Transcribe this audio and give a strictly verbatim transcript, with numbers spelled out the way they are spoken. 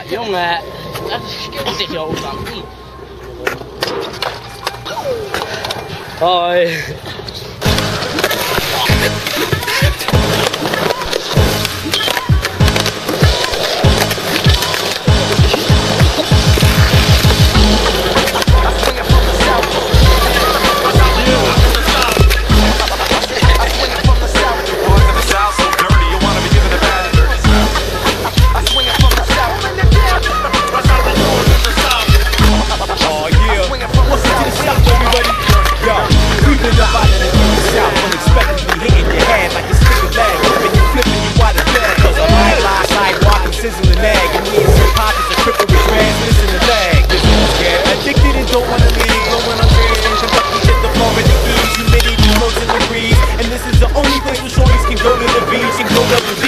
jongen, dat is skill tegen je hoofd aan. Hoi. And this is the only place where shorties can go to the beach and go to the